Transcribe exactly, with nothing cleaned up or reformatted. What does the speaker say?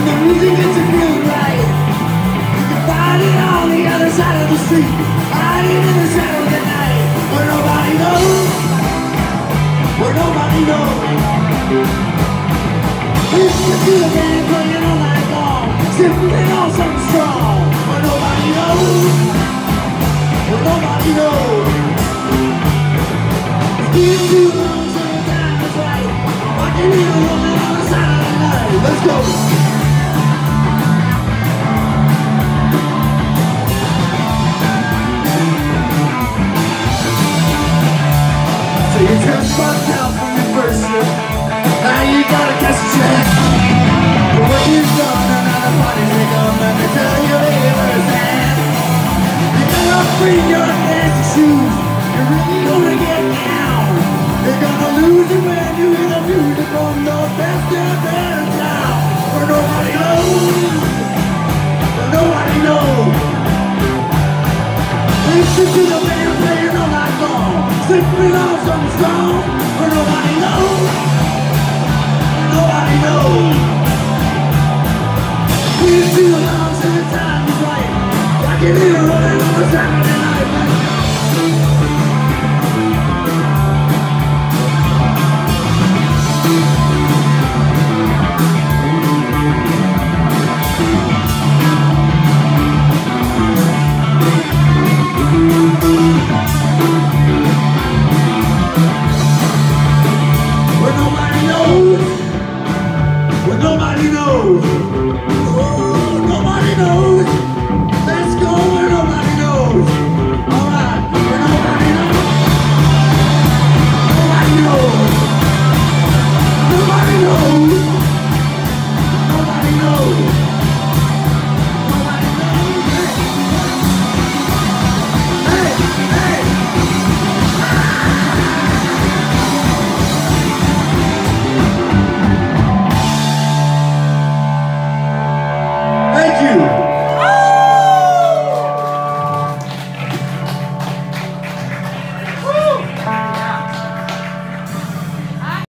the music gets you feeling right. You can find it on the other side of the street, hiding in the shadow of the night, where nobody knows, where nobody knows. Listen to the band playing all night long, sipping on something strong, where nobody knows, where nobody knows. It's been too long since the time is right. I can hear a woman on the side of the night. Let's go. So you just fucked out from your first trip. Now you gotta catch a check. But when you've done another party, they come and they tell you they understand. You gotta free your fancy shoes. You're really gonna get down. You're gonna lose it when you hear the music from the best and better town. Where nobody knows, where nobody knows. Listen to the band playing all night long, sipping on something strong, where nobody knows, where nobody knows. We've been too long since the time is right. I can hear it running on the Saturday night. Where nobody knows, where nobody knows. Ooh, nobody knows. Let's go where nobody knows. Alright, where nobody knows. Nobody knows. Nobody knows. Nobody knows. Nobody knows. Hey, hey, hey. Thank you.